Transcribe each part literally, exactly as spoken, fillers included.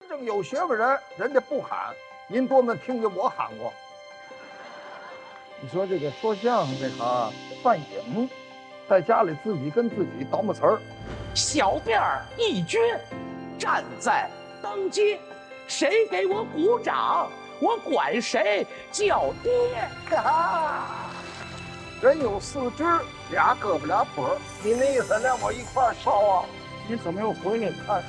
正有学问人，人家不喊，您多没听见我喊过？你说这个说相声这行犯瘾，在家里自己跟自己倒磨词儿。 小辫儿一撅，站在当街，谁给我鼓掌，我管谁叫爹。哈哈， 人有四肢，俩胳膊俩腿儿，你那意思让我一块儿烧啊？你怎么又回来看？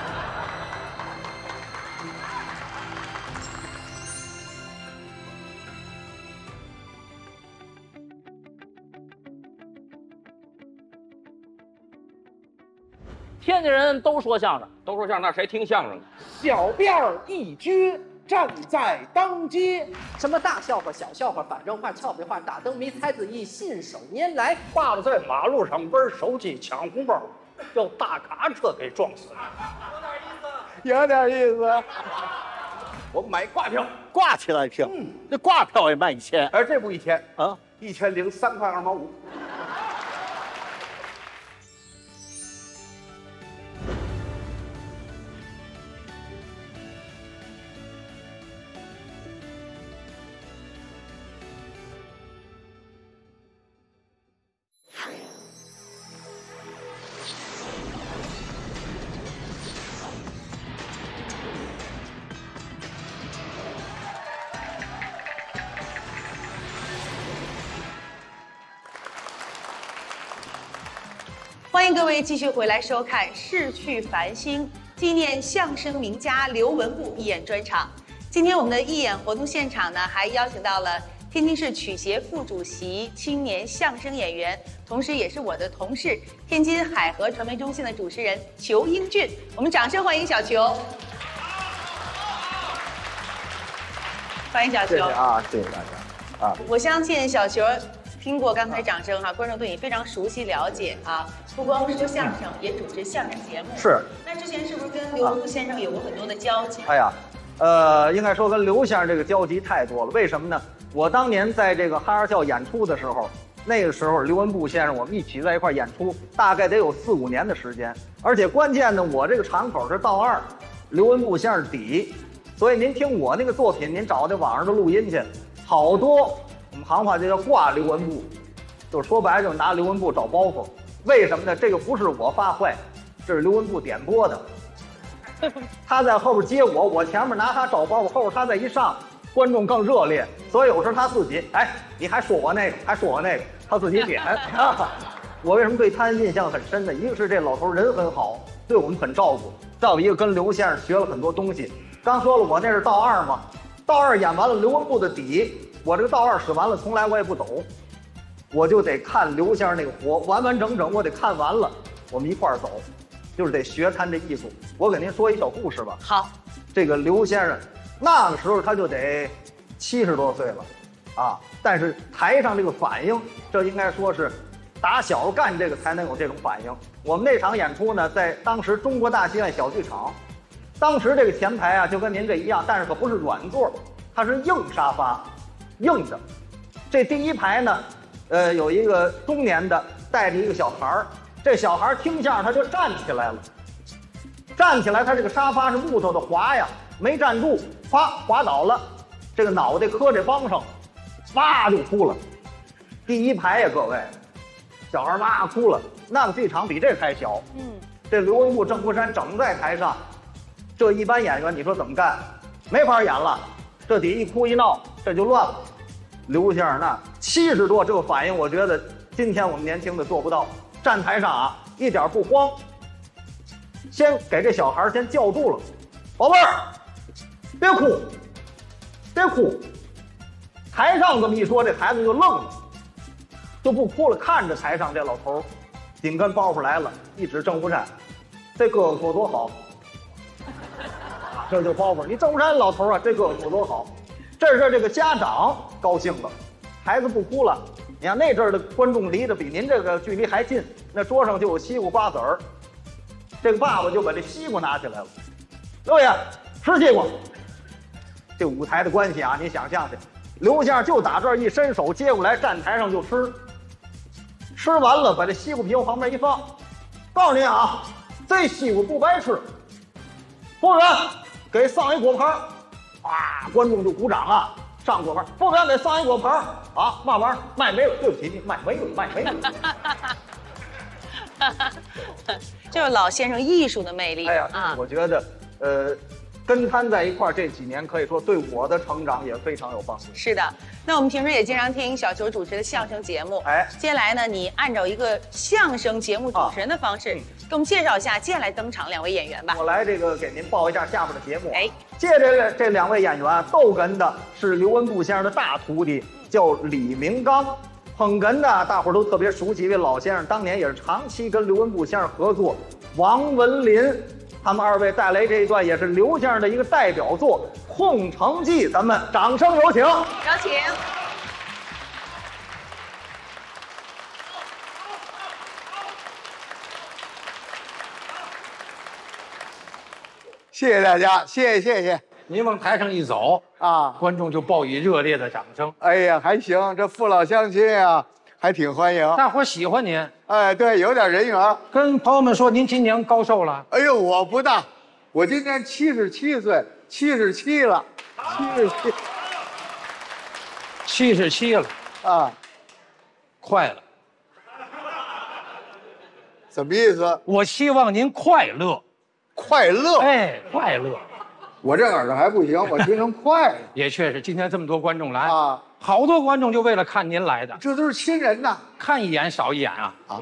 天津人都说相声， 都说相声，那谁听相声？ 小辫儿一撅，站在当街。什么大笑话、小笑话、反正话、俏皮话、打灯谜、猜字义、信手拈来， 爸爸在马路上玩手机抢红包，叫大卡车给撞死了。 有点意思。 我买挂票， 挂起来票，嗯，这挂票也卖一千， 而这不一千啊， 一千零三块二毛五。 欢迎各位继续回来收看《逝去繁星》纪念相声名家刘文步义演专场。今天我们的义演活动现场呢，还邀请到了天津市曲协副主席、青年相声演员，同时也是我的同事，天津海河传媒中心的主持人裘英俊。我们掌声欢迎小裘。欢迎小裘。 谢谢啊，谢谢大家啊！ 我相信小裘听过刚才掌声哈、啊，观众对你非常熟悉了解啊。不光是说相声，也主持相声节目。 是。 那之前是不是跟刘文步先生有过很多的交集？ 哎呀，呃，应该说跟刘先生这个交集太多了。为什么呢？我当年在这个哈儿校演出的时候，那个时候刘文步先生我们一起在一块演出，大概得有四五年的时间。而且关键呢，我这个场口是道二，刘文步先生底，所以您听我那个作品，您找那网上的录音去，好多我们行话就叫挂刘文步，就是说白了就是拿刘文步找包袱。为什么呢？这个不是我发坏，这是刘文步点播的。他在后边接我，我前面拿他找包袱，后边他再一上，观众更热烈。所以有时候他自己，哎，你还说我那个，还说我那个，他自己点。我为什么对他印象很深呢？一个是这老头人很好，对我们很照顾；再有一个跟刘先生学了很多东西。刚说了，我那是道二嘛，道二演完了刘文步的底，我这个道二使完了，从来我也不走。我就得看刘先生那个活，完完整整我得看完了，我们一块儿走，就是得学他这艺术。我给您说一小故事吧。 好， 这个刘先生那个时候他就得七十多岁了，啊，但是台上这个反应，这应该说是打小干这个才能有这种反应。我们那场演出呢，在当时中国大戏院小剧场，当时这个前排啊就跟您这一样，但是可不是软座，它是硬沙发，硬的。这第一排呢。呃，有一个中年的带着一个小孩儿，这小孩儿听相声他就站起来了，站起来，他这个沙发是木头的滑呀，没站住，啪滑倒了，这个脑袋磕这帮上，哇就哭了。第一排呀，各位，小孩哇哭了，那个剧场比这还小，嗯，这刘文步、郑福山整在台上，这一般演员你说怎么干？没法演了，这底一哭一闹，这就乱了。刘先生那七十多这个反应，我觉得今天我们年轻的做不到。站台上啊，一点不慌，先给这小孩先叫住了，宝贝儿，别哭，别哭。台上这么一说，这孩子就愣了，就不哭了，看着台上这老头，紧跟包袱来了，一指郑福山，这哥哥说多好，这就包袱，你郑福山老头啊，这哥哥说多好。这是这个家长高兴了，孩子不哭了。你看那阵儿的观众离得比您这个距离还近，那桌上就有西瓜瓜子儿，这个爸爸就把这西瓜拿起来了，刘爷吃西瓜。这舞台的关系啊，你想象去，刘先生就打这儿一伸手接过来，站台上就吃，吃完了把这西瓜皮往旁边一放，告诉您啊，这西瓜不白吃，服务员给上一果盘，啊，观众就鼓掌啊。上果盘，服务员给上一果盘啊，嘛玩意儿？卖没了，对不起你，卖没了，卖没了。 就是老先生艺术的魅力。 哎呀，啊、我觉得，呃，跟他在一块儿这几年，可以说对我的成长也非常有帮助。 是的，那我们平时也经常听小球主持的相声节目。哎，接下来呢，你按照一个相声节目主持人的方式，啊、给我们介绍一下接下来登场两位演员吧。 我来这个给您报一下下边的节目。哎，接着这两位演员，逗哏的是刘文步先生的大徒弟，叫李明刚。捧哏的大伙儿都特别熟悉，一位老先生，当年也是长期跟刘文步先生合作。王文林，他们二位带来这一段也是刘先生的一个代表作《空城计》，咱们掌声有请。 有请。 谢谢大家，谢谢谢谢。 您往台上一走啊，观众就报以热烈的掌声。 哎呀，还行，这父老乡亲啊，还挺欢迎。 大伙喜欢您。 哎，对，有点人缘。 跟朋友们说，您今年高寿了？ 哎呦，我不大，我今年七十七岁，七十七了，七十七， 七十七了啊， 快了。 什么意思？ 我希望您快乐， 快乐。 哎，快乐。 我这耳朵还不行，我听成快了。 也确实，今天这么多观众来啊， 好多观众就为了看您来的。 这都是亲人呐， 看一眼少一眼啊！ 啊，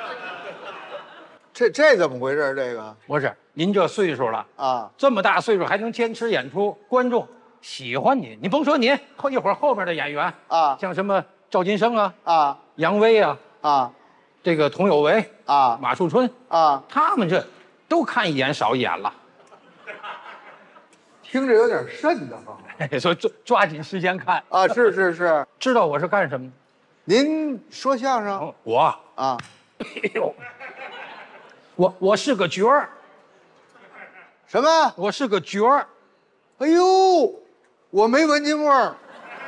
这这怎么回事？这个不是您这岁数了啊，这么大岁数还能坚持演出，观众喜欢您。你甭说您，后一会儿后边的演员啊，像什么赵金生啊啊，杨威啊啊，这个佟有为啊，马树春啊，他们这都看一眼少一眼了。 听着有点瘆得慌， 所以抓抓紧时间看啊！是是是， 知道我是干什么的？ 您说相声？ 哦、我啊，哎呦，我我是个角儿。 什么？ 我是个角儿。 哎呦，我没闻清味儿。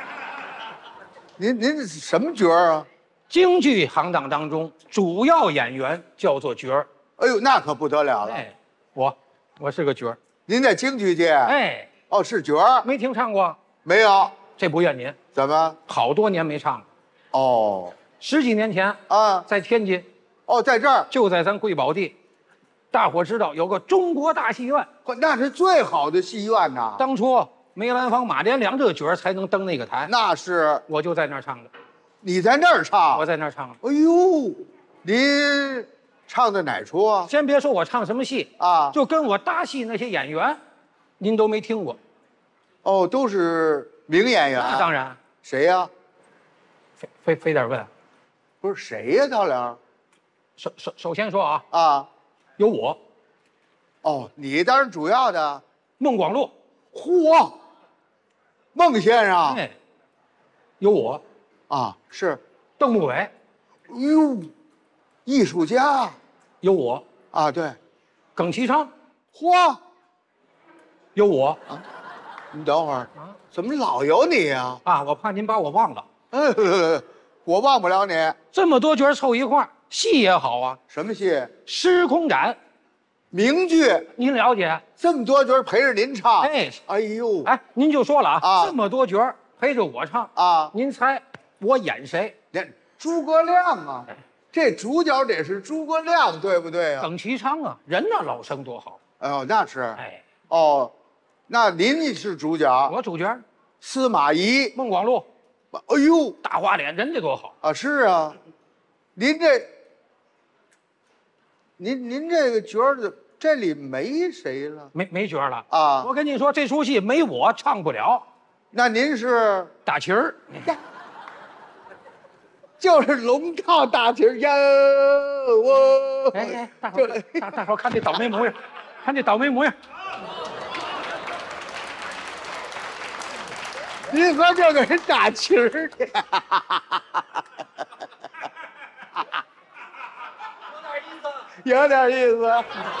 您您什么角儿啊？ 京剧行当当中主要演员叫做角儿。 哎呦，那可不得了了。 哎，我我是个角儿。 您在京剧界？ 哎， 哦，是角儿， 没听唱过？ 没有， 这不怨您。 怎么？ 好多年没唱了。 哦， 十几年前啊， 在天津。 哦，在这儿， 就在咱贵宝地，大伙知道有个中国大戏院， 那是最好的戏院呐。 当初梅兰芳、马连良这个角儿才能登那个台。 那是， 我就在那儿唱的。 你在那儿唱？ 我在那儿唱。 哎呦，您。唱的哪出啊？ 先别说我唱什么戏啊，就跟我搭戏那些演员，您都没听过。 哦，都是名演员。 那当然。 谁呀、啊？ 非非非得问。 不是谁呀、啊，大梁？ 首首首先说啊啊， 有我。 哦，你当然主要的。 孟广禄。 嚯，孟先生。 哎，有我。 啊，是。 邓木伟。哎呦。艺术家， 有我啊，对， 耿其昌， 嚯， 有我啊，你等会儿啊，怎么老有你呀？ 啊，我怕您把我忘了。 嗯，我忘不了你。 这么多角凑一块儿，戏也好啊。 什么戏？ 时空斩， 名剧， 您了解？ 这么多角陪着您唱， 哎， 哎呦， 哎，您就说了啊， 啊这么多角陪着我唱啊， 您猜我演谁？ 演诸葛亮啊。哎，这主角得是诸葛亮，对不对啊？ 耿其昌啊，人那老生多好。 哎呦，那是。 哎， 哦，那您是主角， 我主角。 司马懿、 孟广禄。 哎呦， 大花脸，人家多好啊！是啊，您这，您您这个角儿这里没谁了， 没没角了啊！ 我跟你说，这出戏没我唱不了。 那您是大旗儿。 就是龙套大旗儿呀！我哎哎，大伙儿大大伙儿看这倒霉模样，看这倒霉模样。 您和这个人打旗儿去，有点意思，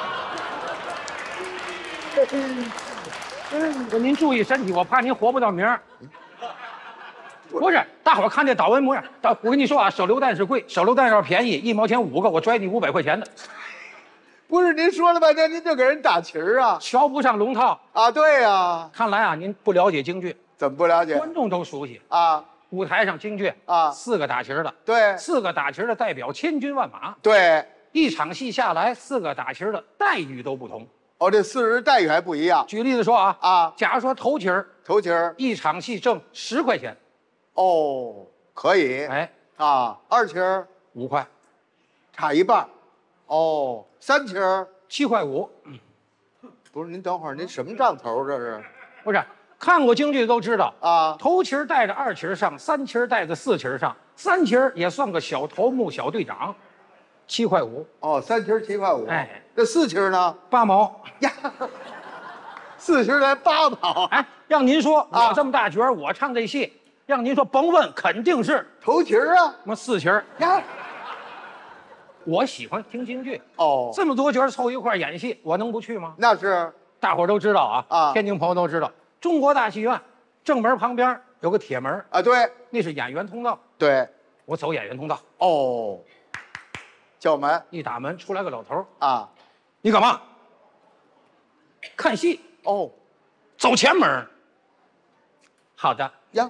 有点意思。您注意身体，我怕您活不到明儿。不是，大伙儿看这倒霉模样，我跟你说啊，手榴弹是贵，手榴弹要便宜，一毛钱五个，我拽你五百块钱的。 不是您说了半天，您就给人打旗儿啊？ 瞧不上龙套啊？对呀、啊。 看来啊，您不了解京剧。 怎么不了解？ 观众都熟悉啊。 舞台上京剧啊， 四个打旗儿的， 对， 四个打旗儿的代表千军万马， 对， 一场戏下来，四个打旗儿的待遇都不同。 哦，这四人待遇还不一样。 举例子说啊啊， 假如说头旗儿， 头旗儿一场戏挣十块钱， 哦，可以， 哎， 啊，二旗儿五块， 差一半，哦，三旗儿七块五。 不是，您等会儿，您什么账头这是？ 不是。看过京剧的都知道啊， 头旗儿带着二旗儿上，三旗儿带着四旗儿上，三旗儿也算个小头目、小队长，七块五。 哦，三旗儿七块五。 哎， 这四旗儿呢？ 八毛呀，四旗儿才八毛。 哎，让您说，我这么大角儿，我唱这戏，让您说甭问，肯定是头旗儿啊。 什么四旗儿呀？ 我喜欢听京剧哦， 这么多角儿凑一块儿演戏，我能不去吗？ 那是， 大伙儿都知道啊。 啊， 天津朋友都知道。中国大戏院正门旁边有个铁门啊，对， 那是演员通道。 对， 我走演员通道。 哦，叫门一打门出来个老头啊， 你干嘛？看戏。 哦， 走前门。好的呀，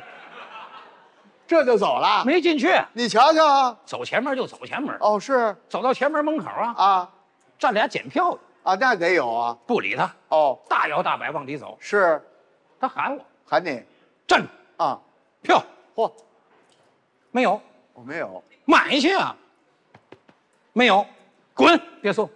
这就走了？ 没进去。 你瞧瞧啊， 走前门就走前门。 哦，是走到前门门口啊啊， 站俩检票的。 啊，那得有啊！ 不理他哦， 大摇大摆往里走。 是， 他喊我， 喊你站住啊！ 票， 嚯， 没有， 我没有， 买去啊！没有，滚，别送。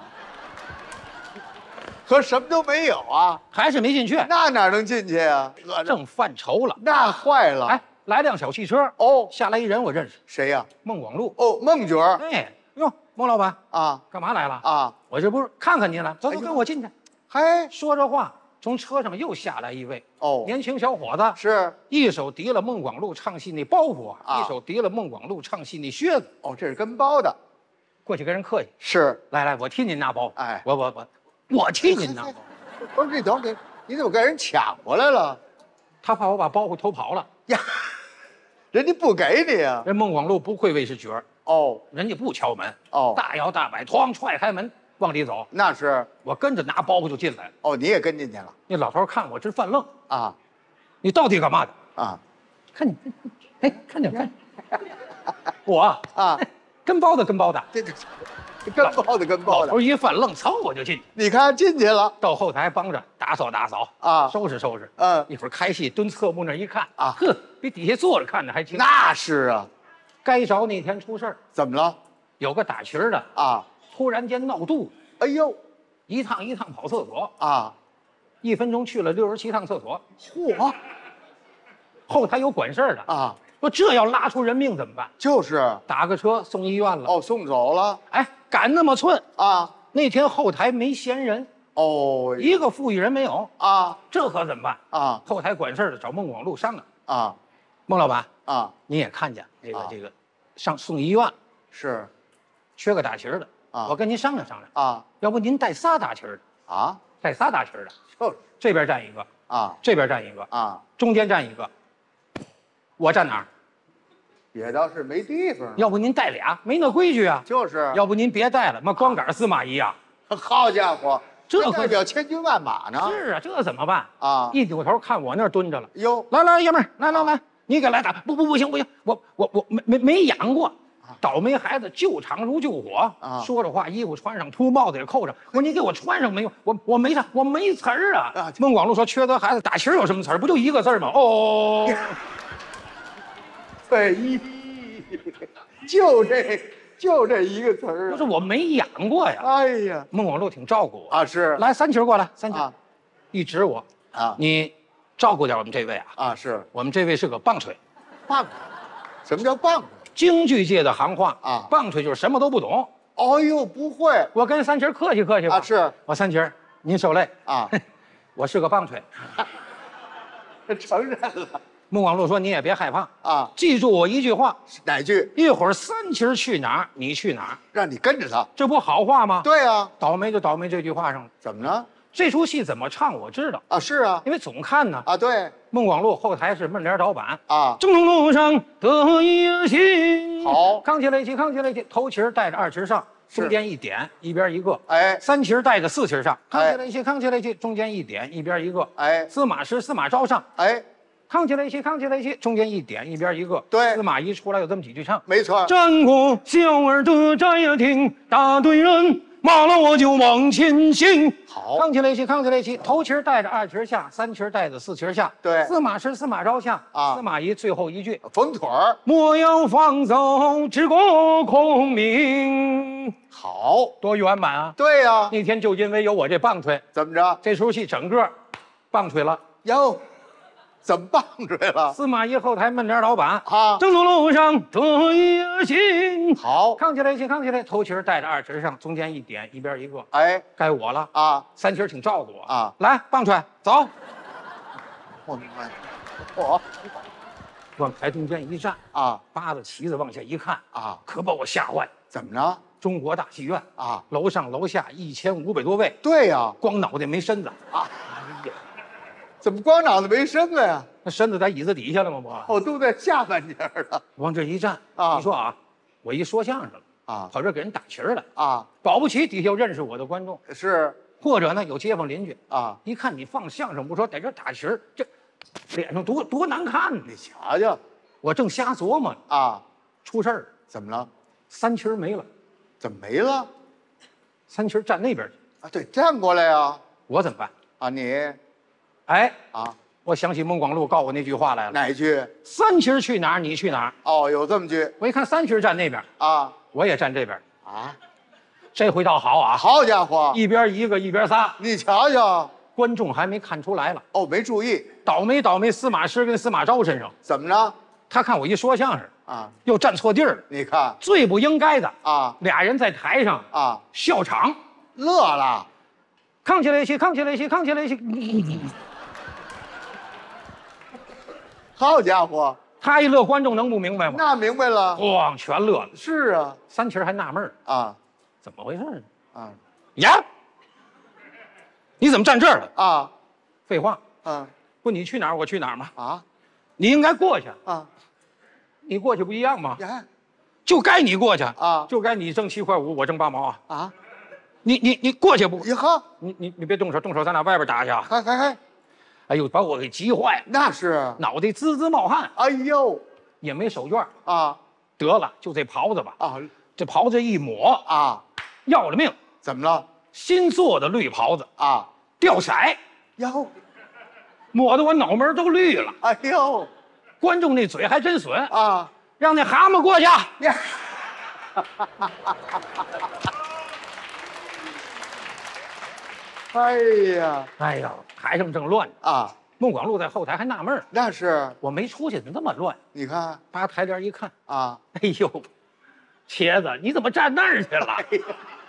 可什么都没有啊， 还是没进去。 那哪能进去啊？ 正犯愁了， 那坏了。 哎，来辆小汽车， 哦， 下来一人我认识， 谁呀？ 孟广禄。 哦，孟角儿。 哎，哟，孟老板啊， 干嘛来了？ 啊， 我这不是看看您了，走走，跟我进去。 嗨， 说着话，从车上又下来一位， 哦， 年轻小伙子， 是一手提了孟广禄唱戏那包袱啊， 啊一手提了孟广禄唱戏那靴子。 哦，这是跟包的， 过去跟人客气， 是， 来来，我替您拿包。 哎， 我我我，我替您拿包。 不是，你等会儿，你怎么给人抢过来了？ 他怕我把包袱偷跑了呀，人家不给你啊。 人孟广禄不愧为是角儿哦， 人家不敲门哦， 大摇大摆，哐踹开门往里走。 那是我跟着拿包袱就进来了。 哦，你也跟进去了？ 那老头看我直犯愣啊， 你到底干嘛的啊？ 看你，哎，看见看，我啊， 跟包的跟包的， 这这。跟包的跟包的， 老头一犯愣，噌我就进去。 你看进去了， 到后台帮着打扫打扫啊， 收拾收拾。 嗯， 一会儿开戏，蹲侧幕那一看啊， 呵，比底下坐着看着还清。 那是啊， 该着那天出事儿， 怎么了？ 有个打旗儿的啊， 突然间闹肚子， 哎呦， 一趟一趟跑厕所啊， 一分钟去了六十七趟厕所。 嚯， 后台有管事儿的啊。 说这要拉出人命怎么办？ 就是打个车送医院了。 哦，送走了。 哎，赶那么寸啊！ 那天后台没闲人， 哦， 一个富裕人没有啊！ 这可怎么办啊？ 后台管事的找孟广禄商量啊。 孟老板啊， 你也看见这个、 啊、 这个，上送医院是， 缺个打旗儿的啊。 我跟您商量商量啊， 要不您带仨打旗儿的啊？ 带仨打旗儿的， 就是这边站一个啊， 这边站一个啊， 中间站一个，我站哪儿？ 也倒是没地方。 要不您带俩，没那规矩啊。 就是。 要不您别带了，妈光杆司马懿呀！ 好家伙， 这代表千军万马呢。 是啊，这怎么办啊？ 一扭头看我那儿蹲着了。 哟， 来来，爷们儿，来来来，你给来打！不不不行不行，我我我没没没养过。倒霉孩子救场如救火啊！说着话，衣服穿上，秃帽子也扣上。我说你给我穿上没有？我我没上，我没词儿啊！啊孟广禄说：“缺德孩子，打旗儿有什么词儿？不就一个字儿吗？”哦。 对，一，就这，就这一个词儿、啊。 不是我没养过呀。 哎呀， 孟广禄挺照顾我啊，是。 来，三旗过来，三旗、 啊， 一指我啊， 你照顾点我们这位啊。 啊，是我们这位是个棒槌。 棒，什么叫棒槌？ 京剧界的行话啊， 棒槌就是什么都不懂。 哦呦，不会。 我跟三旗客气客气吧。 啊，是我三旗，您受累啊。 我是个棒槌。 承认了。 孟广禄说：“你也别害怕啊， 记住我一句话。 哪句？ 一会儿三旗去哪儿，你去哪儿， 让你跟着他， 这不好话吗？ 对啊， 倒霉就倒霉这句话上了。 怎么呢？ 这出戏怎么唱我知道啊，是啊， 因为总看呢。 啊，对。 孟广禄后台是闷帘倒板啊， 征途路上得一心。 好， 扛起来起，扛起来起，头旗带着二旗上， 中间一点，一边一个。 哎， 三旗带着四旗上，扛起来一起，扛起来一起，中间一点，一边一个。 哎， 司马师、司马昭上， 哎， 扛起来一起，扛起来一起，中间一点，一边一个。 对， 司马懿出来有这么几句唱， 没错。 战国小儿的战呀听，大队人骂了我就往前行。 好， 扛起来一起，扛起来一起，头旗带着二旗下，三旗带着四旗下。 对， 司马师、司马昭下啊， 司马懿最后一句缝腿儿， 莫要放走治国孔明。 好多圆满啊！ 对呀、啊， 那天就因为有我这棒槌， 怎么着？ 这出戏整个棒槌了。 哟，怎么棒槌了？ 司马懿后台门帘老板啊， 正东路上得一心。 好， 扛起来一起，扛起来，头旗带着二旗上，中间一点，一边一个。 哎， 该我了啊！ 三旗挺照顾我啊！ 来，棒槌走。 我明白。我往台中间一站啊， 扒着旗子往下一看啊， 可把我吓坏。 怎么着？ 中国大戏院啊， 楼上楼下一千五百多位。 对呀、啊， 光脑袋没身子啊！哎呀，怎么光脑袋没身子呀？ 那身子在椅子底下了吗？我哦，都在下半截了。 往这一站啊， 你说啊，我一说相声啊， 跑这给人打旗儿来啊， 保不齐底下有认识我的观众是， 或者呢有街坊邻居啊， 一看你放相声不说，在这打旗儿，这脸上多多难看呢！ 你瞧瞧， 我正瞎琢磨啊， 出事儿， 怎么了？ 三旗儿没了。 怎么没了？ 三旗站那边去啊，对，站过来呀！ 我怎么办？ 啊，你， 哎啊， 我想起孟广禄告我那句话来了。 哪句？ 三旗去哪儿，你去哪儿？ 哦，有这么句。 我一看三旗站那边啊， 我也站这边啊。 这回倒好啊， 好家伙， 一边一个，一边仨。 你瞧瞧， 观众还没看出来了。 哦，没注意。 倒霉倒霉，司马师跟司马昭身上怎么着？ 他看我一说相声。 啊， 又站错地儿了。 你看， 最不应该的啊， 俩人在台上啊笑场， 乐了， 扛起来一起，扛起来一起，扛起来一起。 好家伙， 他一乐，观众能不明白吗？ 那明白了， 咣，全乐了。 是啊， 三旗还纳闷啊， 怎么回事呢？ 啊， 呀，你怎么站这儿了？ 啊， 废话， 嗯， 不，你去哪儿我去哪儿吗？ 啊， 你应该过去啊。 你过去不一样吗？ 呀， 就该你过去啊， 就该你挣七块五，我挣八毛啊！ 啊， 你你你过去不？ 以后你你你别动手，动手咱俩外边打去啊！ 还还还， 哎呦，把我给急坏了， 那是脑袋滋滋冒汗。 哎呦， 也没手绢啊， 得了，就这袍子吧啊， 这袍子一抹啊， 要了命！ 怎么了？ 新做的绿袍子啊， 掉色， 哟， 抹得我脑门都绿了。 哎呦！ 观众那嘴还真损啊！ 让那蛤蟆过去。 呀！哎呀！ 哎呀，台上正乱啊！ 孟广禄在后台还纳闷那是我没出去，怎么那么乱？ 你看， 扒台帘一看啊！ 哎呦，茄子，你怎么站那儿去了？哎、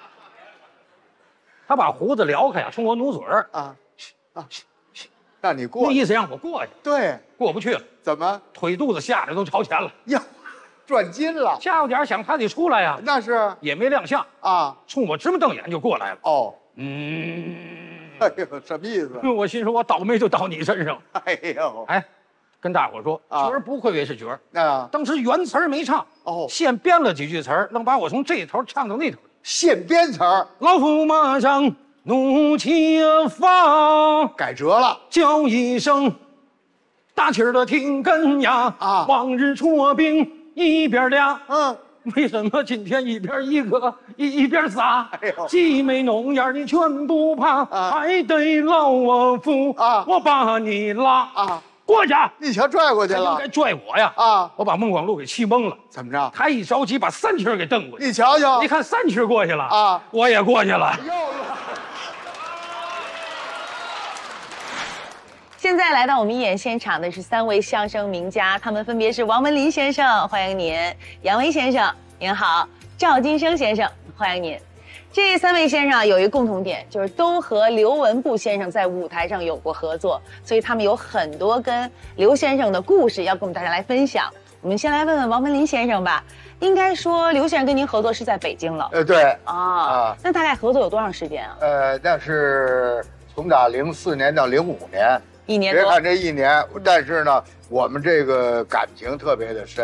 他把胡子撩开呀，冲我努嘴儿啊！啊！让你过， 那意思让我过去。 对， 过不去了。 怎么？ 腿肚子下来都朝前了。 哟，转筋了。 下午点想他得出来呀， 那是也没亮相啊， 冲我直目瞪眼就过来了。 哦， 嗯， 哎呦，什么意思？ 我心说，我倒霉就倒你身上。 哎呦， 哎，跟大伙说，角儿不愧为是角儿。 啊， 当时原词儿没唱， 哦， 现编了几句词儿，能把我从这头唱到那头。 现编词儿， 老驸马上怒气发， 改折了， 叫一声，大气儿的听根呀！啊，往日出兵一边俩， 嗯， 为什么今天一边一个一一边仨？ 哎呦， 鸡眉弄眼你全不怕，啊、还得劳我夫啊！我把你拉啊过去， 你瞧拽过去了， 应该拽我呀！啊，我把孟广禄给气懵了。 怎么着？ 他一着急把三旗给瞪过去。 你瞧瞧， 你看三旗过去了啊， 我也过去了。 又了。 现在来到我们一演现场的是三位相声名家，他们分别是王文林先生，欢迎您；杨威先生，您好；赵金生先生，欢迎您。这三位先生有一个共同点，就是都和刘文步先生在舞台上有过合作，所以他们有很多跟刘先生的故事要跟我们大家来分享。我们先来问问王文林先生吧。应该说刘先生跟您合作是在北京了。 呃，对。 啊啊，那大概合作有多长时间啊？ 呃，那是从打零四年到零五年。 一年多， 别看这一年，但是呢，我们这个感情特别的深，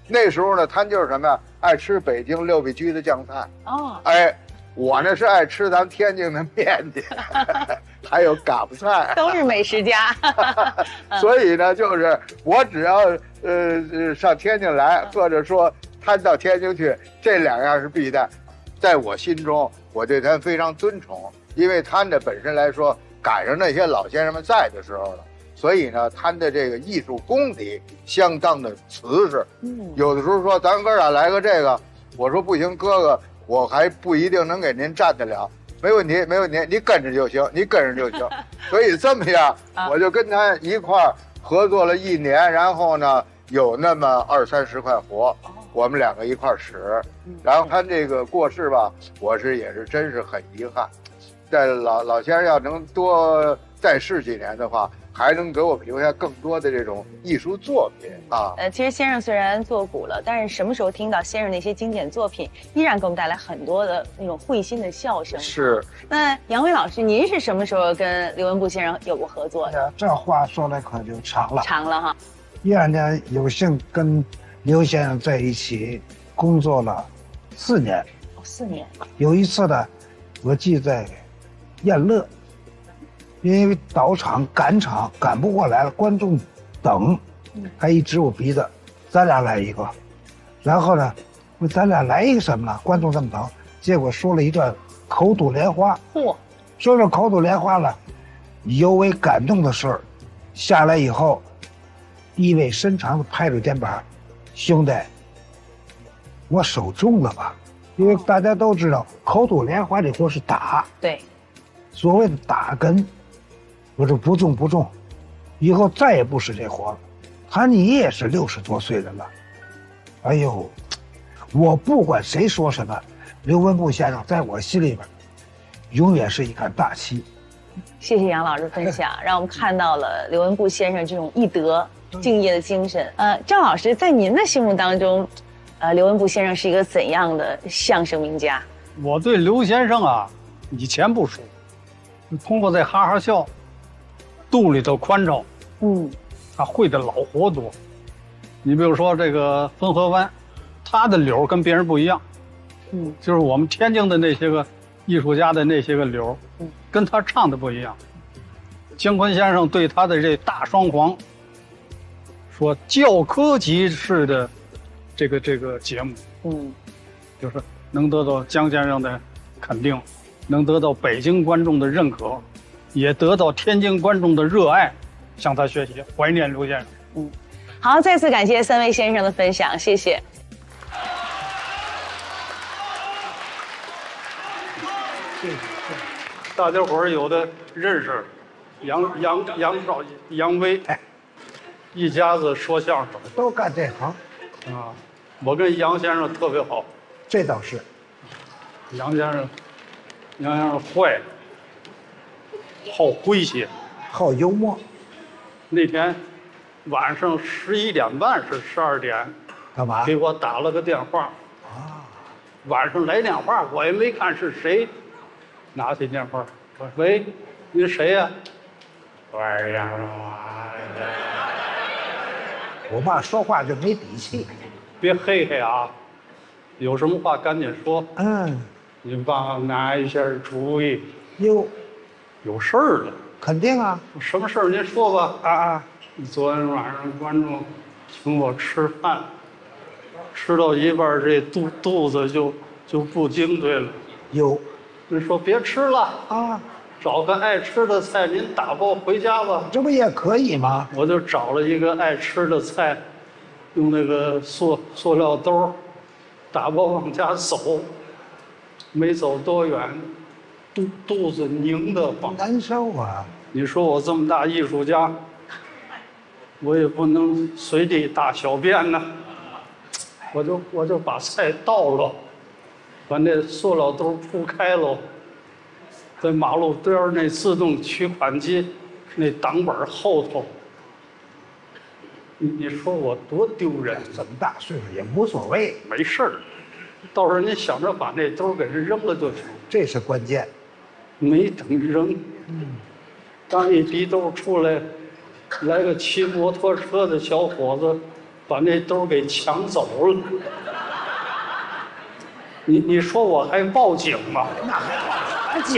那时候呢，他就是什么呀？爱吃北京六必居的酱菜。哦，哎，我呢是爱吃咱们天津的面的，还有嘎巴菜， 都是美食家。 所以呢，就是我只要呃上天津来，或者说他到天津去，这两样是必带。在我心中，我对他非常尊崇，因为他呢本身来说赶上那些老先生们在的时候了。所以呢，他的这个艺术功底相当的瓷实。嗯，有的时候说咱哥俩来个这个，我说不行，哥哥，我还不一定能给您站得了。没问题，没问题，你跟着就行，你跟着就行。所以这么样，我就跟他一块儿合作了一年，然后呢，有那么二三十块活，我们两个一块儿使。然后他这个过世吧，我是也是真是很遗憾。在老老先生要能多再世几年的话，还能给我们留下更多的这种艺术作品啊！ 呃，其实先生虽然作古了，但是什么时候听到先生那些经典作品，依然给我们带来很多的那种会心的笑声。 是。 那杨威老师，您是什么时候跟刘文步先生有过合作的？ 这话说来可就长了。 长了哈。 一二年有幸跟刘先生在一起工作了四年。 哦，四年。 有一次呢，我记在燕乐。因为导场赶场赶不过来了，观众等，他一指我鼻子，咱俩来一个，然后呢，我咱俩来一个什么呢？观众这么等，结果说了一段口吐莲花，嚯，说说口吐莲花了，尤为感动的事儿，下来以后，意味深长的拍着肩膀，兄弟，我手重了吧？因为大家都知道口吐莲花这活是打， 对， 所谓的打根。我说不中不中，以后再也不使这活了。他你也是六十多岁的了，哎呦，我不管谁说什么，刘文步先生在我心里边，永远是一杆大旗。 谢谢杨老师分享，让我们看到了刘文步先生这种义德敬业的精神。呃，赵老师，在您的心目当中，呃，刘文步先生是一个怎样的相声名家？ 我对刘先生啊，以前不熟，通过这哈哈笑。肚里头宽敞，嗯，他会的老活多。你比如说这个汾河湾，他的柳跟别人不一样，嗯，就是我们天津的那些个艺术家的那些个柳，嗯，跟他唱的不一样。姜昆先生对他的这大双簧，说教科级式的这个这个节目，嗯，就是能得到姜先生的肯定，能得到北京观众的认可。也得到天津观众的热爱，向他学习，怀念刘先生。 嗯，好，再次感谢三位先生的分享，谢谢。 大家伙儿有的认识，杨杨杨少杨威，一家子说相声都干这行， 啊，我跟杨先生特别好， 这倒是。 杨先生，杨先生坏。好诙谐， 好幽默。 那天晚上十一点半是十二点， 干嘛？ 给我打了个电话。啊，晚上来电话，我也没看是谁，拿起电话，我说：“喂，您谁呀？”哎呀， 我爸说话就没底气。 别嘿嘿啊，有什么话赶紧说。 嗯， 你帮我拿一下主意。 哟。 有事儿了， 肯定啊！ 什么事儿您说吧。 啊啊！ 昨天晚上观众请我吃饭，吃到一半这肚肚子就就不经对了。 有， 您说别吃了啊， 找个爱吃的菜您打包回家吧。 这不也可以吗？ 我就找了一个爱吃的菜，用那个塑塑料兜打包往家走，没走多远。肚肚子拧得慌， 难受啊！ 你说我这么大艺术家，我也不能随地大小便呢。我就我就把菜倒了，把那塑料兜铺开了，在马路边那自动取款机那挡板后头。你你说我多丢人！ 这么大岁数也无所谓， 没事儿。到时候你想着把那兜给人扔了就行， 这是关键。 没等扔，嗯，刚一提兜出来，来个骑摩托车的小伙子， 把那兜给抢走了。你你说我还报警吗？ 那还报警？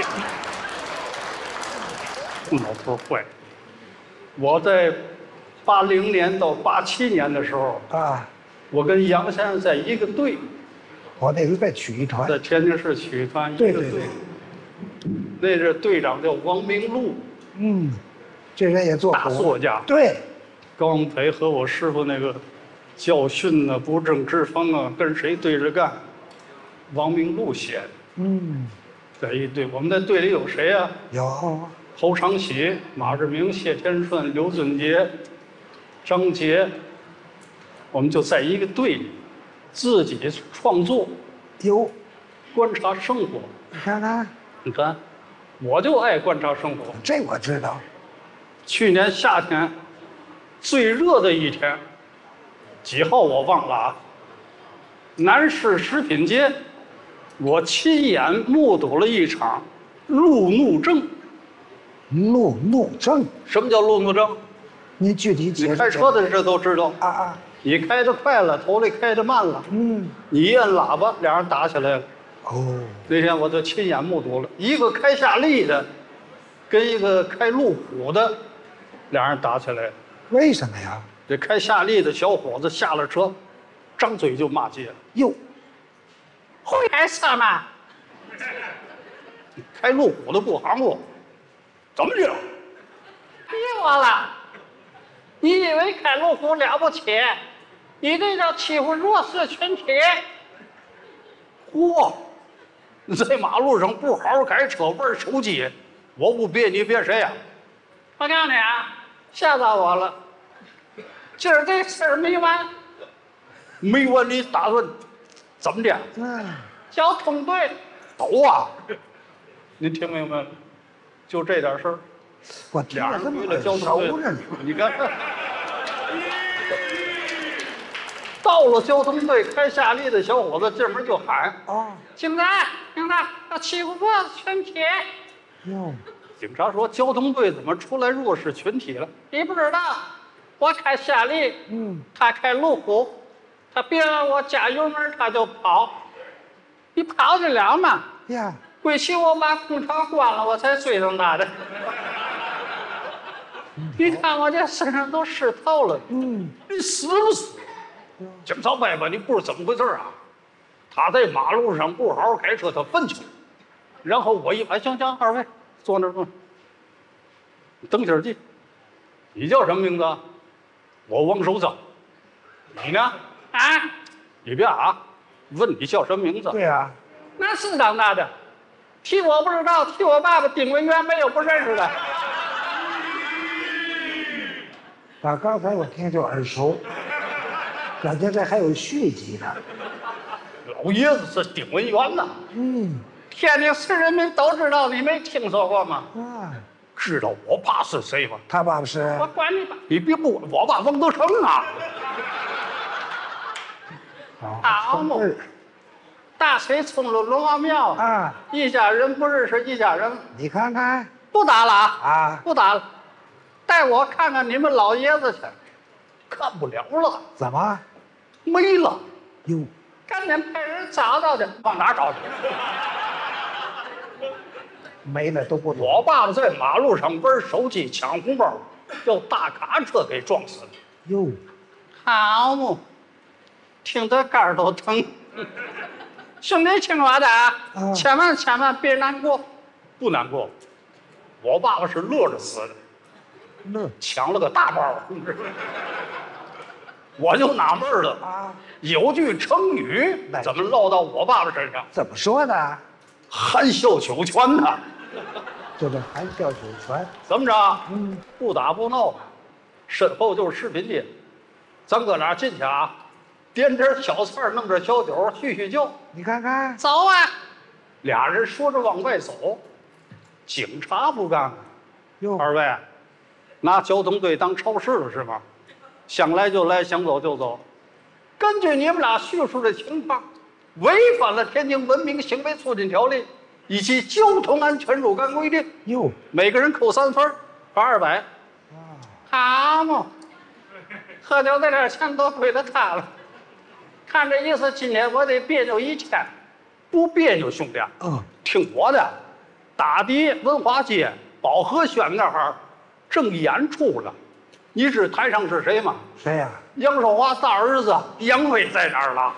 老头坏。我在八零年到八七年的时候啊， 我跟杨先生在一个队。 我那时候在曲艺团， 在天津市曲艺团一个队。对对对。那是队长叫王明禄。 嗯，这人也做大作家。 对。 高永培和我师傅那个教训啊、不正之风啊，跟谁对着干？王明禄写的。 嗯， 在一队，我们在队里有谁啊？ 有侯长喜、马志明、谢天顺、刘俊杰、张杰，我们就在一个队里，自己创作， 有观察生活。 你看看， 你看，我就爱观察生活。 这我知道。 去年夏天最热的一天，几号我忘了啊。南市食品街，我亲眼目睹了一场路怒症。 路怒症？ 什么叫路怒症？ 你具体解释。 你开车的人都知道啊啊！ 你开得快了，头里开得慢了，嗯，你一摁喇叭，俩人打起来了。哦，那天我就亲眼目睹了，一个开夏利的，跟一个开路虎的，俩人打起来了。 为什么呀？ 这开夏利的小伙子下了车，张嘴就骂街了。 哟， 会开车吗？ 开路虎的不行路，怎么着？ 别我了，你以为开路虎了不起？你这叫欺负弱势群体。 嚯！你在马路上不好好开车玩手机，我不别你别谁呀、啊？ 我告诉你啊，吓到我了。今儿这事儿没完。 没完，你打算怎么的？ 嗯，交通队走啊！你听明白了？就这点事儿， 我听着这么了交通队，你看，到了交通队开夏利的小伙子进门就喊：“ 哦，警察，警察，要欺负弱势群体。” 哟， 警察说：“交通队怎么出来弱势群体了？” 你不知道，我开夏利，嗯，他开路虎。他别让我加油门，他就跑，你跑得了吗？ 呀， 归去我把空调关了，我才追上他的。你看我这身上都湿透了。 嗯，你死不死？警察伯伯，你不知怎么回事啊？他在马路上不好好开车，他分去了。然后我一哎，行行，二位坐那儿坐。登记儿记，你叫什么名字？我王守正。你呢？ 啊！ 你别啊！问你叫什么名字？ 对呀、啊， 那是长大的，替我不知道，替我爸爸丁文元没有不认识的。 打刚才我听就耳熟，感觉这还有续集呢。 老爷子是丁文元呐。 嗯， 天津市人民都知道，你没听说过吗？ 啊， 知道我爸是谁吗？ 他爸爸是？ 我管你爸。 你别不管我爸王德成啊。 好嘛，大水冲了龙王庙啊！一家人不认识一家人。 你看看， 不打了啊！ 不打了，带我看看你们老爷子去。 看不了了。 怎么？ 没了。 哟， 赶紧派人找找去。 往哪找去？ 没了都不懂。 我爸爸在马路上玩手机抢红包，叫大卡车给撞死了。 哟， 好嘛！听得肝儿都疼，兄弟听我的啊，千万千万别难过， 不难过。我爸爸是乐着死的， 乐抢了个大包，我就纳闷了啊，有句成语怎么落到我爸爸身上？ 怎么说的？ 含笑九泉呐， 这叫含笑九泉。 怎么着？嗯，不打不闹，身后就是食品街，咱哥俩进去啊。点点小菜，弄点小酒，叙叙旧。 你看看， 走啊！ 俩人说着往外走，警察不干。 哟， 二位，拿交通队当超市了是吗？想来就来，想走就走。根据你们俩叙述的情况，违反了《天津文明行为促进条例》以及交通安全若干规定。 哟， 每个人扣三分，罚二百。 好嘛！ 喝酒这点钱都亏了他了。看这意思，今天我得别扭一千，不别扭，兄弟。嗯，听我的，大地文化街保和轩那哈儿正演出了，你知台上是谁吗？ 谁呀？ 杨少华大儿子杨威在那儿了。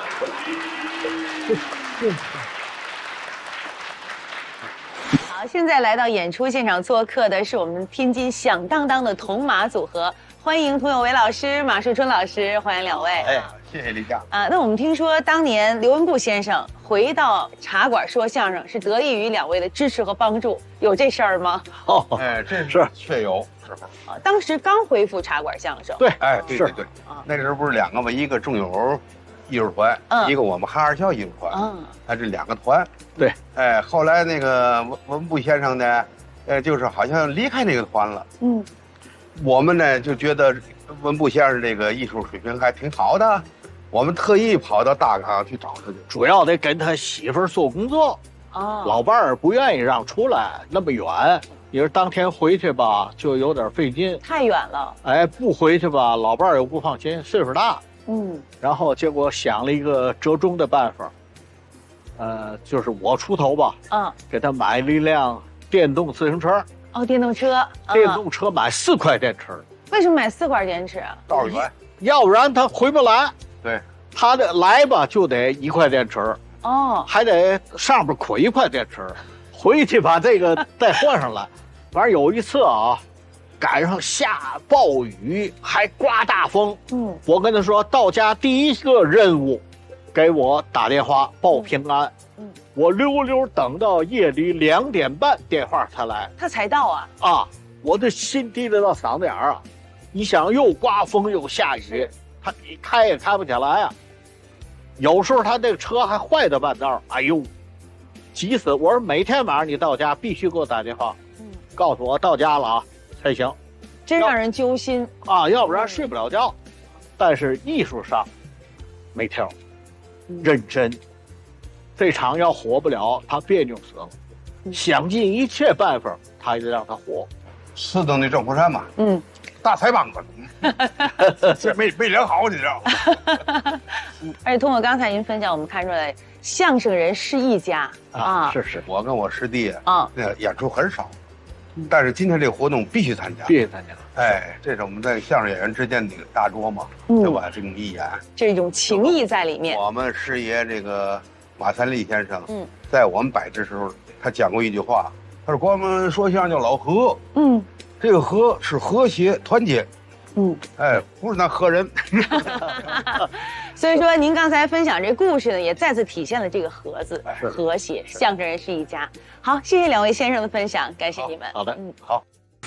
好，现在来到演出现场做客的是我们天津响当当的铜马组合，欢迎佟有为老师、马树春老师，欢迎两位。 哎，谢谢李佳。 啊，那我们听说当年刘文步先生回到茶馆说相声是得益于两位的支持和帮助，有这事儿吗？ 哦，哎，这是确有时候。 啊，当时刚恢复茶馆相声。 对，哎，对对对，那时候不是两个吗？一个仲友艺术团，一个我们哈二校艺术团，嗯，他这两个团。 对， 哎，后来那个文文步先生呢，呃，就是好像离开那个团了，嗯，我们呢就觉得文步先生这个艺术水平还挺好的，我们特意跑到大港去找他去， 主要得跟他媳妇儿做工作，哦，老伴儿不愿意让出来那么远，你说当天回去吧，就有点费劲， 太远了， 哎，不回去吧，老伴儿又不放心，岁数大，嗯，然后结果想了一个折中的办法。呃，就是我出头吧，嗯，给他买了一辆电动自行车。 哦，电动车， 电动车买四块电池。 为什么买四块电池啊？ 道远， 要不然他回不来。 对， 他的来吧就得一块电池，哦，还得上边捆一块电池，回去把这个再换上来。反正有一次啊，赶上下暴雨，还刮大风，嗯，我跟他说，到家第一个任务。给我打电话报平安，嗯，我溜溜等到夜里两点半，电话才来， 他才到啊！ 啊，我的心提得到嗓子眼儿啊！你想又刮风又下雨，他你开也开不起来啊！有时候他这个车还坏到半道，哎呦，急死！我说每天晚上你到家必须给我打电话，嗯，告诉我到家了啊才行。 真让人揪心啊，要不然睡不了觉。但是艺术上没挑。认真，这场要火不了，他别扭死了。想尽一切办法，他也得让他火。 四等的郑福山嘛，嗯，大腮帮子，这没没练好，你知道吗？ 而且通过刚才您分享，我们看出来相声人是一家啊。 是是， 我跟我师弟啊，那演出很少，但是今天这个活动必须参加， 必须参加。 哎，这是我们在相声演员之间的大桌嘛，对吧？这种义演， 这种情谊在里面。 我们师爷这个马三立先生，嗯，在我们摆的时候，他讲过一句话，他说：“光们说相声叫老和，嗯，这个和是和谐团结，嗯，哎，不是那和人。” 所以说，您刚才分享这故事呢，也再次体现了这个“和”字，和谐。相声人是一家。好，谢谢两位先生的分享，感谢你们。 好的，嗯，好。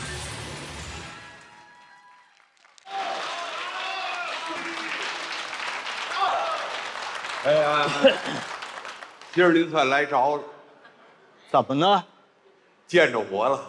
哎呀，今儿您算来着了， 怎么呢？ 见着我了。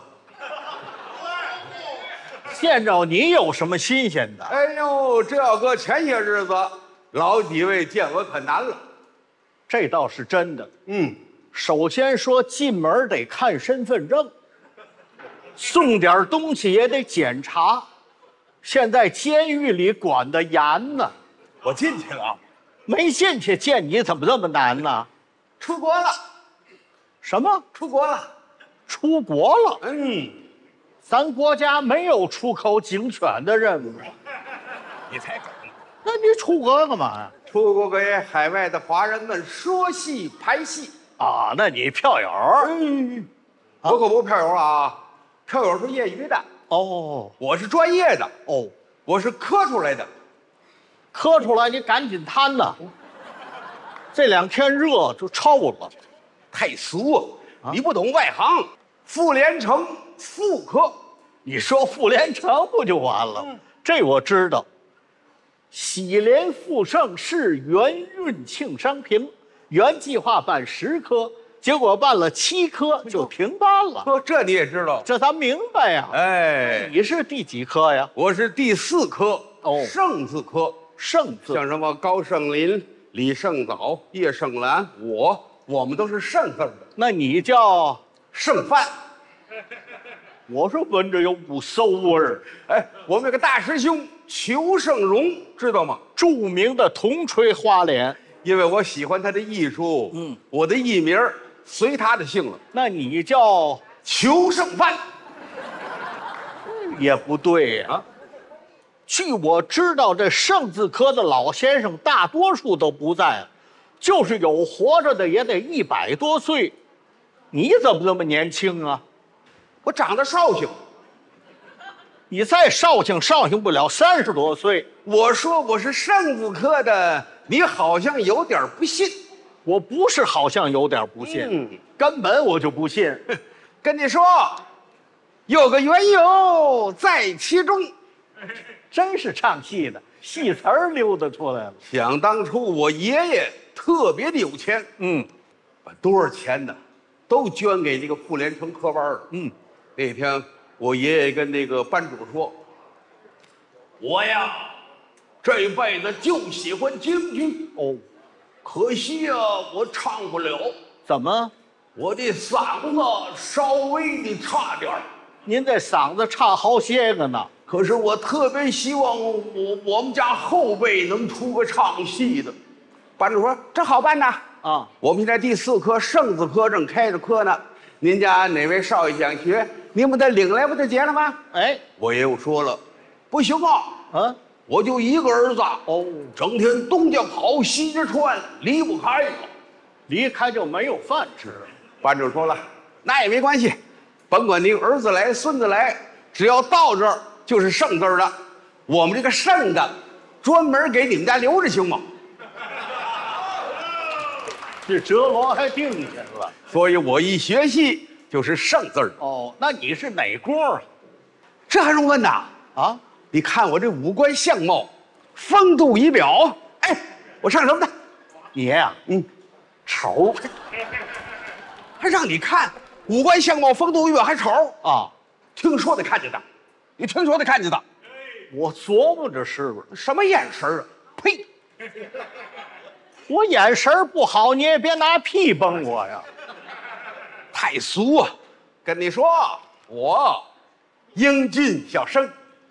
见着你有什么新鲜的？ 哎呦，这要搁前些日子，老几位见我可难了。 这倒是真的。嗯，首先说进门得看身份证，送点东西也得检查。现在监狱里管得严呢。 我进去了。 没进去见你怎么这么难呢？ 出国了。 什么？ 出国了。 出国了。嗯，咱国家没有出口警犬的任务。 你才懂。 那你出国干嘛呀？ 出国给海外的华人们说戏排戏啊。那你票友？ 嗯，我可不票友啊，票友是业余的。哦，我是专业的。哦，我是磕出来的。 磕出来，你赶紧摊呐！这两天热就臭了， 太俗啊！你不懂外行，傅连城复刻， 你说傅连城不就完了？嗯、这我知道。喜连复盛是原运庆商平，原计划办十科，结果办了七科就停办了。 哦，这你也知道？ 这咱明白呀。 哎， 你是第几科呀？ 我是第四科。哦，盛字科。 盛字像什么高盛林、李胜藻、叶盛兰，我我们都是盛字的。 那你叫盛范。 我说闻着有股馊味儿。 哎，我们有个大师兄裘盛戎，知道吗？ 著名的铜锤花脸。 因为我喜欢他的艺术，嗯，我的艺名随他的姓了。 那你叫裘盛范？ 也不对呀、啊。据我知道，这盛字科的老先生大多数都不在了，就是有活着的也得一百多岁。你怎么这么年轻啊？ 我长得绍兴。 你再绍兴，绍兴不了三十多岁。 我说我是盛字科的。你好像有点不信， 我不是好像有点不信，嗯、根本我就不信。 跟你说，有个缘由在其中， 真是唱戏的，戏词儿溜达出来了。 想当初我爷爷特别的有钱，嗯，把多少钱呢，都捐给那个傅连城科班了。嗯，那天我爷爷跟那个班主说：“我呀。”这辈子就喜欢京剧哦，可惜啊，我唱不了。 怎么？ 我的嗓子稍微的差点儿。 您这嗓子差好些个呢。 可是我特别希望我我们家后辈能出个唱戏的。班主说这好办呐啊！我们现在第四科盛字科正开着科呢，您家哪位少爷想学，您不得领来不就结了吗？哎，我爷又说了，不行啊，啊。我就一个儿子哦，整天东家跑西家窜，离不开我， 离开就没有饭吃。 班主说了，那也没关系，甭管您儿子来孙子来，只要到这儿就是盛字的，我们这个盛的专门给你们家留着，行吗？ 这折罗还定下了， 所以我一学戏就是盛字哦，那你是哪锅啊？ 这还用问呐？啊？你看我这五官相貌，风度仪表，哎，我唱什么的？ 你呀、啊，嗯， 丑，还让你看五官相貌、风度仪表还丑啊？听说的看见的，你听说的看见的， 我琢磨着是不是？ 什么眼神啊？呸！ 我眼神不好，你也别拿屁崩我呀， 太俗啊！跟你说，我英俊小生。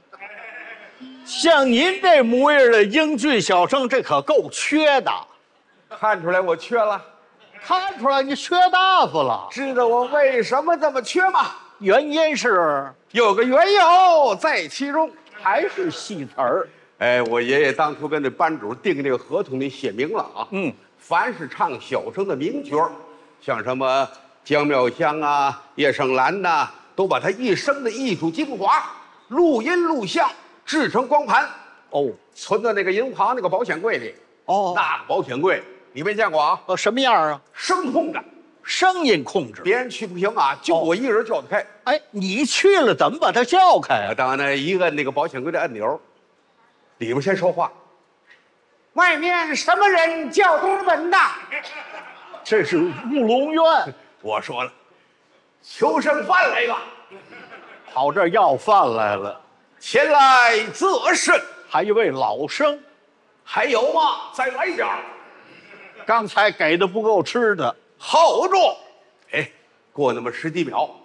像您这模样的英俊小生，这可够缺的。 看出来我缺了， 看出来你缺大发了。 知道我为什么这么缺吗？ 原因是有个缘由在其中， 还是戏词儿。 哎，我爷爷当初跟这班主订这个合同里写明了啊，嗯，凡是唱小生的名角，像什么江妙香啊、叶盛兰呐、啊，都把他一生的艺术精华录音录像。制成光盘，哦，存在那个银行那个保险柜里。哦，那个保险柜你没见过啊？ 呃，什么样啊？ 声控的， 声音控制。 别人去不行啊，就我一人叫得开。 哎，你去了怎么把它叫开啊？ 当然，一摁那个保险柜的按钮，里边先说话。外面什么人叫多门呐？ 这是务龙院。 我说了，求生饭来了， 跑这儿要饭来了。 前来择甚？ 还一位老生， 还有吗？再来一点儿。 刚才给的不够吃的， hold 住！哎，过那么十几秒，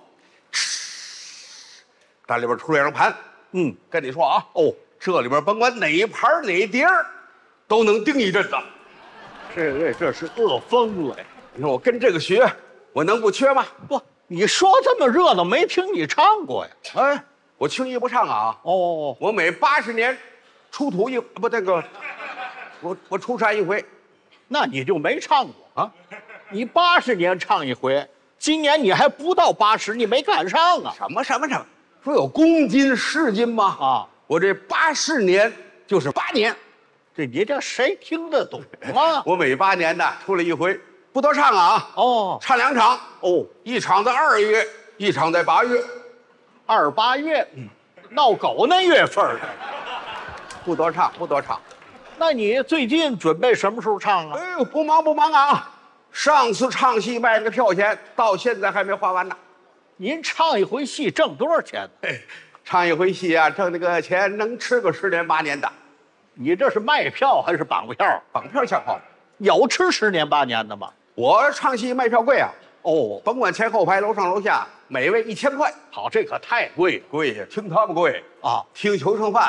打里边出两盘。嗯，跟你说啊，哦，这里边甭管哪盘哪碟儿，都能盯一阵子。 这这这是饿疯了呀！ 你说我跟这个学，我能不缺吗？ 不，你说这么热闹，没听你唱过呀？ 哎。我轻易不唱啊！哦，我每八十年出土一不那个，我我出山一回， 那你就没唱过啊？你八十年唱一回，今年你还不到八十，你没赶上啊？ 什么什么什么？说有公斤市斤吗？啊，我这八十年就是八年， 这你这谁听得懂啊？ 我每八年呢出来一回，不多唱啊。哦，唱两场。哦，一场在二月，一场在八月。 二八月，嗯，闹狗那月份儿， 不多唱，不多唱。 那你最近准备什么时候唱啊？ 哎呦，不忙不忙啊！上次唱戏卖那个票钱，到现在还没花完呢。 您唱一回戏挣多少钱？ 哎，唱一回戏啊，挣那个钱能吃个十年八年的。 你这是卖票还是绑票？ 绑票像话， 有吃十年八年的吗？ 我唱戏卖票贵啊。哦，甭管前后排、楼上楼下，每位一千块。 好，这可太贵贵呀！听他们贵啊，听裘盛范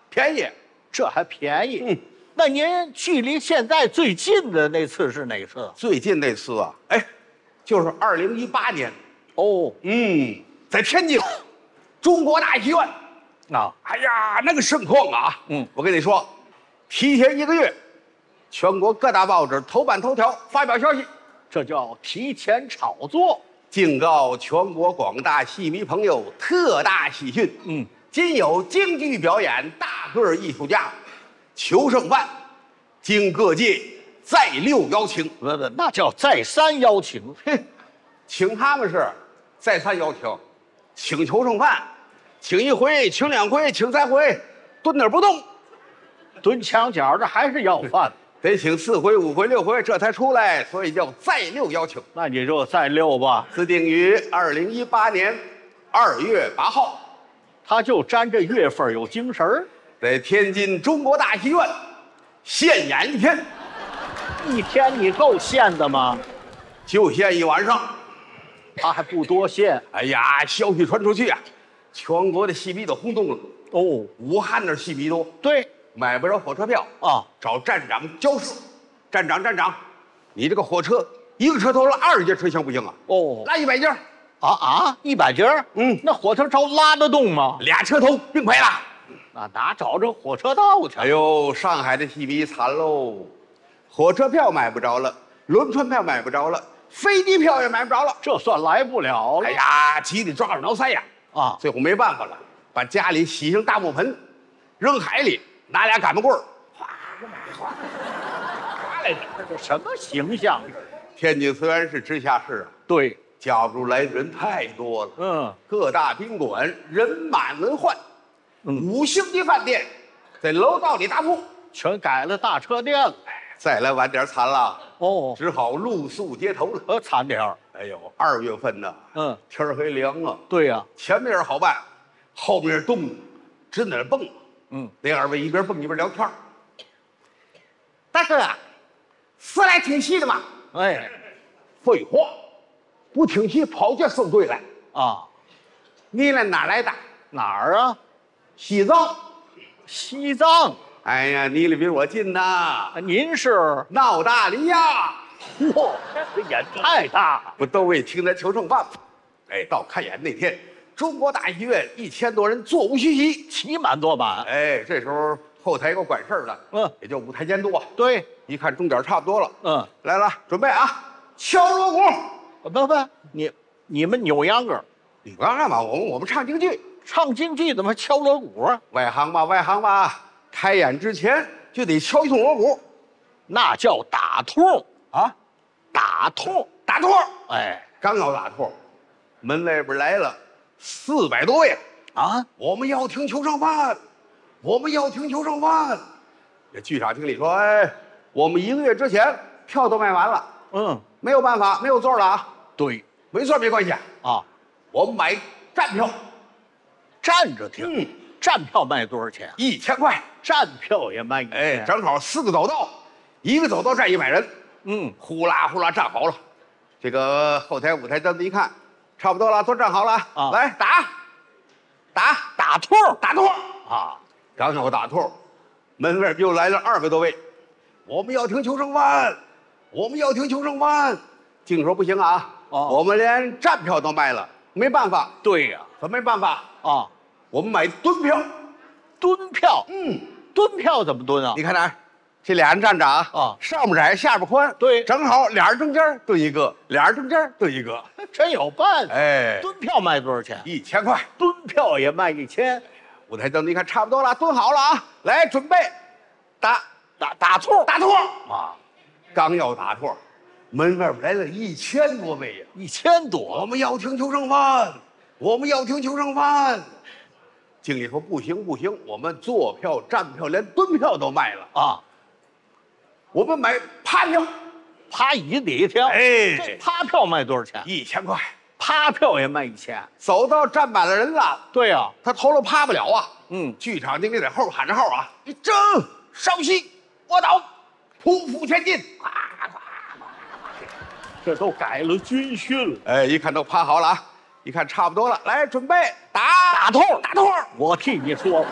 便宜， 这还便宜。嗯，那您距离现在最近的那次是哪次？ 最近那次啊，哎，就是二零一八年。 哦， 嗯，在天津中国大戏院。 啊， 哎呀，那个盛况啊！嗯，我跟你说，提前一个月，全国各大报纸头版头条发表消息， 这叫提前炒作。 警告全国广大戏迷朋友特大喜讯！嗯，今有京剧表演大个艺术家裘盛范，经各界再六邀请。 不不，那叫再三邀请。 嘿，请他们是再三邀请，请裘盛范，请一回，请两回，请三回，蹲那儿不动， 蹲墙角，这还是要饭。 得请四回、五回、六回，这才出来，所以叫再六邀请。 那你就再六吧。 自定于二零一八年二月八号， 他就沾这月份有精神儿， 在天津中国大戏院现演一天。 一天你够现的吗？ 就现一晚上。 他还不多现。 哎呀，消息传出去啊，全国的戏迷都轰动了。 哦， 武汉那戏迷多。 对。 买不着火车票啊，找站长交涉。站长，站长，你这个火车一个车头拉二十节车厢不行啊？ 哦， 拉一百节。 啊啊，一百节？嗯，那火车头拉得动吗？ 俩车头并排拉。 那哪找着火车道去？ 哎呦，上海的戏迷惨喽，火车票买不着了，轮船票买不着了，飞机票也买不着了， 这算来不了了。 哎呀，急得抓耳挠腮呀！啊，最后没办法了，把家里洗成大木盆，扔海里。拿俩擀面棍儿，哗哗哗来着， 这什么形象？ 天津虽然是直辖市啊， 对， 架不住来的人太多了。 嗯， 各大宾馆人满为患，嗯，五星级饭店在楼道里搭铺， 全改了大车店了。 再来晚点惨了， 哦， 只好露宿街头了。 呃，惨点儿。 哎呦，二月份呢，嗯，天儿还凉啊。 对呀， 前面好办，后面冻，直在那蹦。嗯，那二位一边蹦一边聊天。大哥，是来听戏的吗？ 哎， 废话，不听戏跑这受罪来啊！ 你来哪来的？ 哪儿啊？ 西藏。 西藏？ 哎呀，你离比我近呐。 您是澳大利亚？ 嚯，这眼太大！ 不都为听咱裘盛范吗？哎，到开演那天。中国大戏院一千多人座无虚席， 起满坐满。 哎，这时候后台有个管事的，嗯，也就舞台监督啊。 对， 一看钟点差不多了， 嗯， 来了，准备啊，敲锣鼓。 不不，你你们扭秧歌， 你刚干嘛？我们我们唱京剧， 唱京剧怎么敲锣鼓啊？ 外行吧，外行吧，开演之前就得敲一通锣鼓， 那叫打通啊， 打通， 打通。 哎， 刚要打通，门外边来了。四百多位啊！我们要听裘盛范，我们要听裘盛范。这剧场经理说：“哎，我们一个月之前票都卖完了，嗯，没有办法，没有座了啊。” 对， 没座没关系啊，我们买站票， 站着听。嗯，站票卖多少钱？ 一千块。 站票也卖一千。 哎，正好四个走道，一个走道站一百人。嗯，呼啦呼啦站好了。这个后台舞台监督一看。差不多了，都站好了啊！来打，打打兔， 打兔啊！刚要打兔，门外又来了二百多位。我们要听裘盛范，我们要听裘盛范。经理说不行啊，哦，我们连站票都卖了，没办法。 对呀， 怎么没办法啊？ 我们买蹲票， 蹲票， 嗯， 蹲票怎么蹲啊？ 你看哪？这俩人站着啊，啊，上面窄，下边宽， 对， 正好俩人中间蹲一个，俩人中间蹲一个， 真有办法。 哎， 蹲票卖多少钱？ 一千块。 蹲票也卖一千。 舞台灯，你看差不多了，蹲好了啊，来准备，打打打兔， 打兔啊！刚要打兔，门外边来了一千多位呀， 一千多。 我们要听裘盛范，我们要听裘盛范。经理说不行不行，我们坐票、站票连蹲票都卖了啊。我们买趴票， 趴椅底下听。哎，这趴票卖多少钱？ 一千块。 趴票也卖一千。 走到站满了人了。 对呀、啊， 他头了趴不了啊。 嗯， 剧场经理在后边喊着号啊，你争，稍息，我倒，匍匐前进。哗哗哗！ 这都改了军训了。 哎，一看都趴好了啊，一看差不多了，来准备打打兔， 打兔。 我替你说，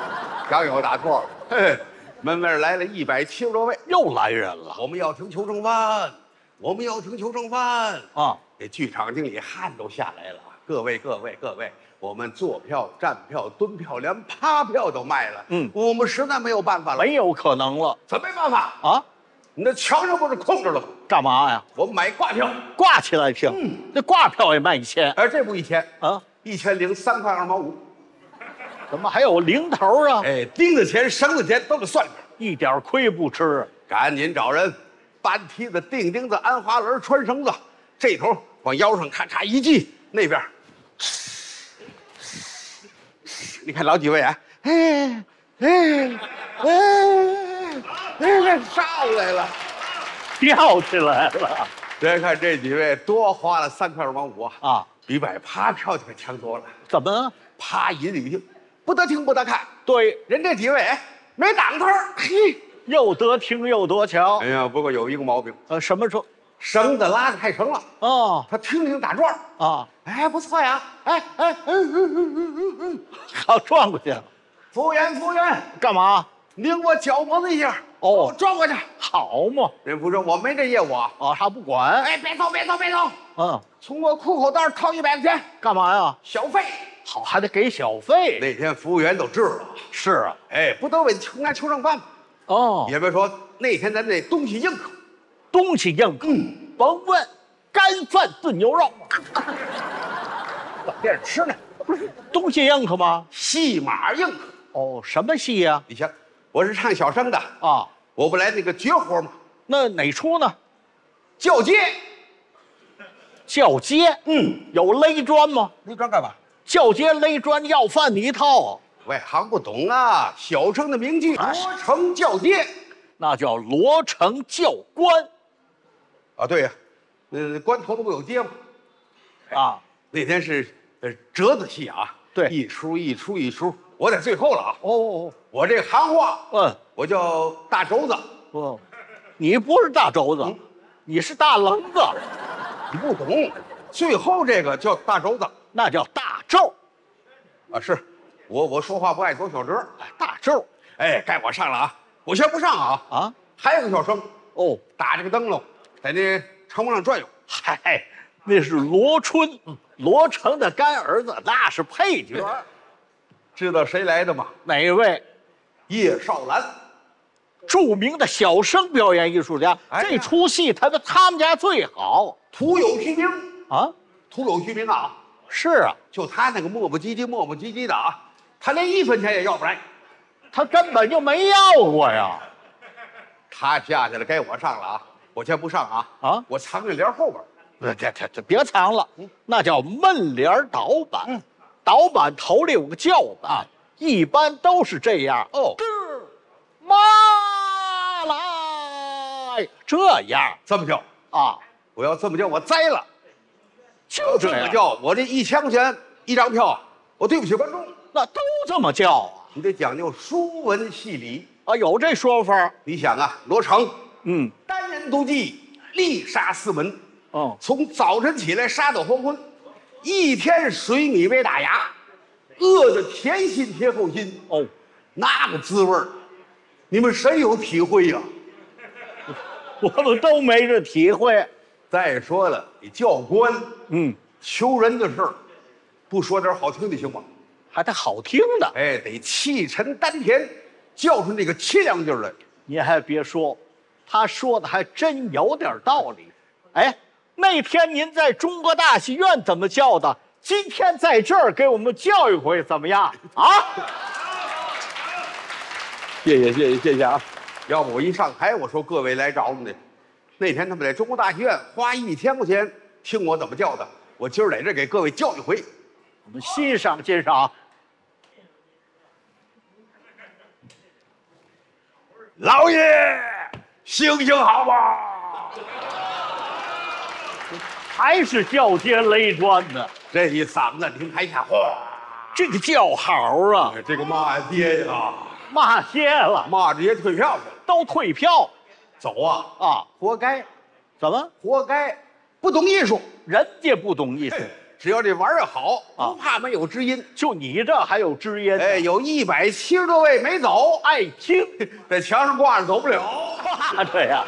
刚有打错了。嘿，门外来了一百七十多位， 又来人了。 我们要听求生饭，我们要听求生饭啊！ 这剧场经理汗都下来了。各位各位各位，我们坐票、站票、蹲票，连趴票都卖了。 嗯， 我们实在没有办法了。 没有可能了。 怎么没办法啊？ 你那墙上不是空着了吗？ 干嘛呀？ 我买挂票， 挂起来听。嗯，这挂票也卖一千， 而这不一千啊， 一千零三块二毛五。 怎么还有零头啊？ 哎，钉子钱、绳子钱都得算里边， 一点亏不吃。 赶紧找人搬梯子、钉钉子、安滑轮、穿绳子，这头往腰上咔嚓一系，那边。你看老几位啊？哎哎哎哎，上来了， 跳起来了。 别看这几位多花了三块二毛五啊， 啊， 比买趴票就可强多了。 怎么？ 趴一律听，不得听不得看。 对， 人这几位没挡头，嘿， 又得听又得瞧。 哎呀，不过有一个毛病， 呃，什么说？ 绳子拉的太长了。 哦， 他听听打转啊， 哎，不错呀，哎哎嗯嗯嗯嗯嗯， 好转过去了。 服务员，服务员， 干嘛？ 拧我脚脖子一下。 哦， 转过去。 好嘛。 人夫说我没这业务啊。 啊，他不管。 哎，别走，别走，别走。 嗯， 从我裤口袋掏一百块钱。 干嘛呀？ 小费。 好，还得给小费。 那天服务员都知道了。 是啊。 哎，不都为求俺求上饭吗？ 哦。 也别说那天咱那东西硬口， 东西硬口。嗯。甭问，干饭炖牛肉。 我惦着吃呢。 不是东西硬口吗？ 戏码硬口。 哦，什么戏呀？ 你想，我是唱小生的啊， 我不来那个绝活吗？ 那哪出呢？ 叫街。 叫街？ 嗯， 有勒砖吗？ 勒砖干嘛？ 叫街勒砖要饭你一套。 外行不懂啊，小生的名句，罗成叫街， 那叫罗成教官。 啊，对呀，呃，关头子不有街吗？ 啊， 那天是呃折子戏啊， 对， 一出一出一出，我在最后了啊。 哦， 我这行话， 嗯， 我叫大轴子。 哦，你不是大轴子，嗯、你是大棱子。 你不懂，最后这个叫大轴子， 那叫大咒。 啊，是，我我说话不爱走小折。 大咒， 哎，该我上了啊，我先不上啊啊，还有个小生哦， 打这个灯笼，在那城门上转悠。 嗨，那是罗春，罗成的干儿子，那是配角。 知道谁来的吗？ 哪位？ 叶绍兰， 著名的小生表演艺术家。哎、这出戏他们他们家最好， 徒有虚名啊， 徒有虚名啊。 是啊， 就他那个磨磨唧唧、磨磨唧唧的啊，他连一分钱也要不来， 他根本就没要过呀。 他下去了，该我上了啊，我先不上啊啊，我藏在帘后边。 这这这别藏了，嗯、那叫闷帘倒板。嗯，倒板头里有个轿子啊，一般都是这样。哦，妈来，这样这么叫啊？ 我要这么叫，我栽了。 就这么叫，我这一千块钱一张票，我对不起观众。 那都这么叫啊？ 你得讲究书文戏理啊，有这说法。 你想啊，罗成， 嗯， 单人独骑，力杀四门。 哦， 从早晨起来杀到黄昏，一天水米没打牙，饿得前心贴后心。 哦， 那个滋味儿，你们谁有体会呀、 啊？我们都没这体会。 再说了，你教官， 嗯， 求人的事儿，不说点好听的行吗？ 还得好听的， 哎，得气沉丹田，叫出那个凄凉劲儿来。 你还别说，他说的还真有点道理。哎，那天您在中国大戏院怎么叫的？今天在这儿给我们叫一回，怎么样啊？ 谢谢谢谢谢谢啊！要不我一上台，我说各位来找我们的。那天他们在中国大戏院花一千块钱听我怎么叫的，我今儿在这给各位叫一回， 我们欣赏欣赏。 老爷，行行好吧？ 还是叫街勒砖呢？ 这一嗓子听台下哗， 这个叫好啊！ 这个骂街呀， 骂街了， 骂直接退票去了， 都退票。 走啊啊！活该， 怎么？ 活该，不懂艺术， 人家不懂艺术， 只要这玩儿好，不怕没有知音。 就你这还有知音？ 哎，有一百七十多位没走， 爱听， 在墙上挂着走不了。 对呀。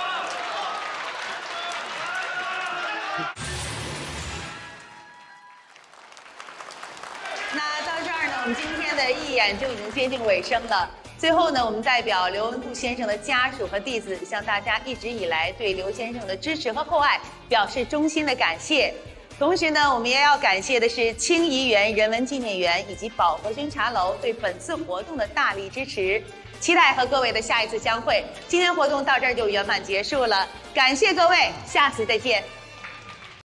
那到这儿呢，我们今天的义演就已经接近尾声了。最后呢，我们代表刘文步先生的家属和弟子，向大家一直以来对刘先生的支持和厚爱表示衷心的感谢。同时呢，我们也要感谢的是清怡园人文纪念园以及宝和轩茶楼对本次活动的大力支持。期待和各位的下一次相会。今天活动到这儿就圆满结束了，感谢各位，下次再见。